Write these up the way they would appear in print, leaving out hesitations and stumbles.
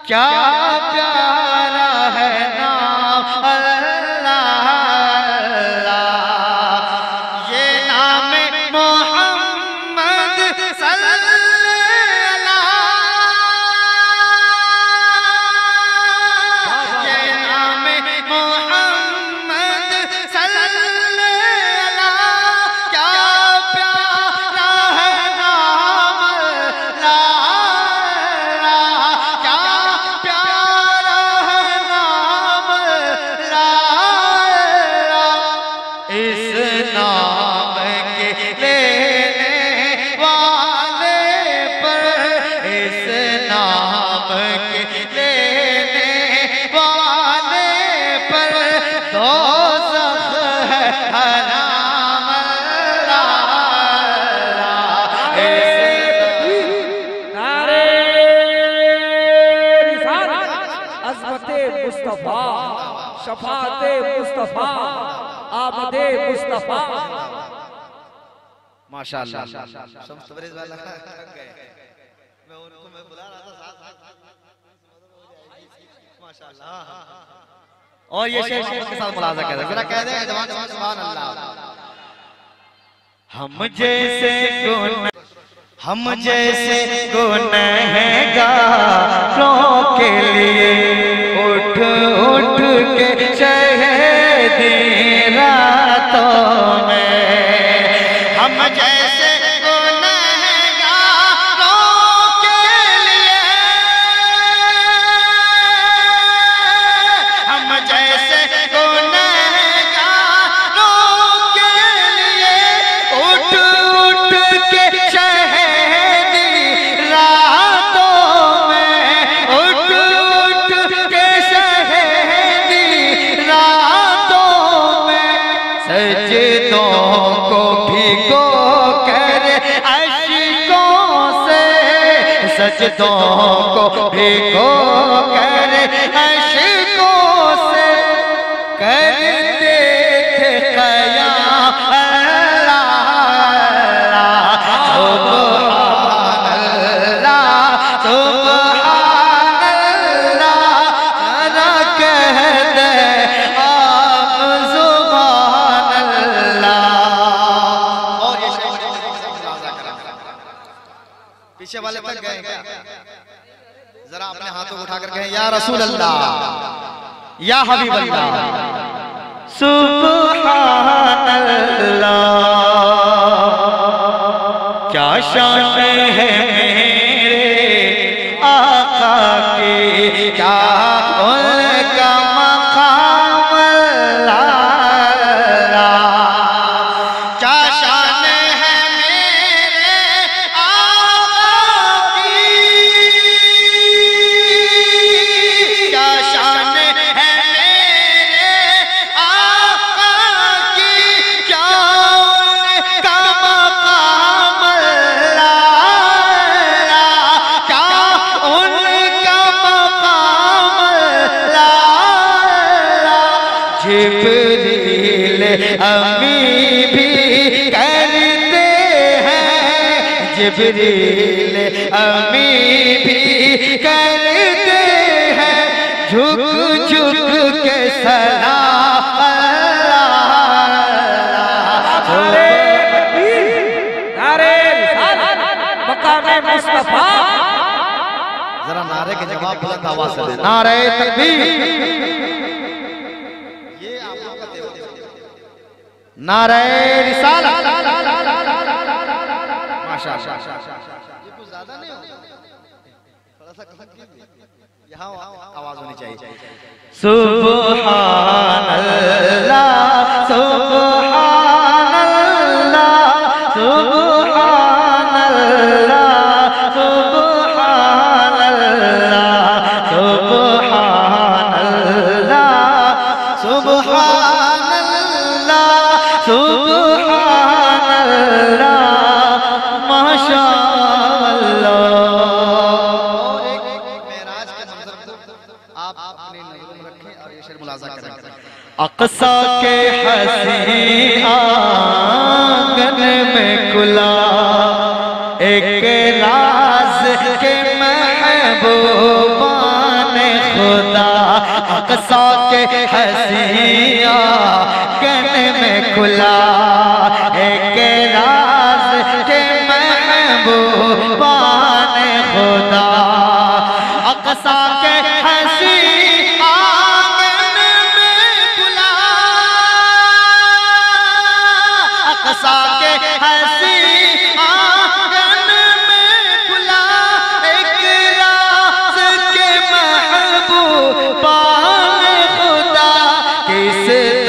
کیا پیارا ہے نام اللہ اللہ، یہ نام محمد صلی اللہ، یہ نام محمد صلی اللہ، کیا پیارا ہے نام اللہ، کیا پیارا ہے نام اللہ، اس نام کے لینے والے پر، اس نام کے لینے والے پر دوزخ ہے حرام اللہ، نعرے رسالت، عظمت مصطفیٰ، شفاعت مصطفیٰ، آمد مصطفیٰ۔ ماشاءاللہ شمس تبریز والا میں ان کو میں بلا رہا تھا ساتھ ماشاءاللہ، اور یہ شیخ کے ساتھ ملازہ کہہ دیں، ذرا کہہ دیں جوان سبحان اللہ۔ ہم جیسے گنہگاروں کے لیے اٹھ اٹھ کے شہیدی راتوں میں، ہم جیسے گنہگاروں کے لیے، ہم جیسے گنہگاروں کے لیے اٹھ اٹھ کے شہیدی راتوں میں، اٹھ اٹھ کے شہیدی راتوں میں، سجدوں کو بھگو کر اشکوں سے، سجدوں کو بھگو کر اشکوں سے، کرتے تھے قیام اللہ سبحان اللہ سبحان اللہ، ذرا کہہ دے آپ سبحان اللہ۔ اور یہ شیخ پیچھے والے تک گئے کیا؟ ذرا اپنے ہاتھوں کو اٹھا کر کہیں یا رسول اللہ، یا حبیب اللہ، سبحان اللہ، کیا شان ہے میرے آقا کی، کیا ان کا مقام اللہ، کیا شان ہے میرے آقا کی، کیا شان ہے میرے آقا کی، کیا ان کا مقام اللہ، کیا ان کا مقام اللہ، جبریل امی بھی کرتے ہیں، جبریل امی بھی کرتے ہیں، جھک جھک کے سلام نعرے تکبیر، نعرے رسالت، مقام مصطفیٰ۔ ذرا نعرے کے جواب بلند آواز سے دیں، نعرہ تکبیر، یہ آپ لوگ کا دیو، نعرہ رسالت، ماشاءاللہ، یہ کچھ زیادہ نہیں ہو، تھوڑا سا کم کیجئے، یہاں آواز ہونی چاہیے، سبحان اللہ سبحان اللہ سبحان اللہ سبحان اللہ سبحان اللہ سبحان اللہ سبحان اللہ، ماشاءاللہ۔ اور ایک معراج کے منظر کو آپ اپنی نظروں میں رکھیں اور یہ شعر ملاحظہ کریں۔ اقصی کے حسین آنگن میں کھلا ایک راز کے محبوبان اقصا کے حسین آنگن میں کھلا ایک راز کے محبوبان خدا اقصا کے حسین آنگن میں کھلا اقصا کے حسین آنگن میں کھلا ایک راز کے محبوبان خدا کس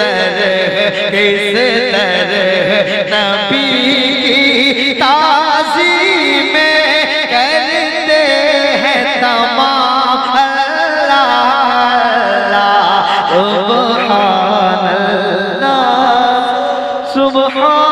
طرح نبی کی تعظیم کرتے ہیں تمام اللہ اللہ سبحان اللہ سبحان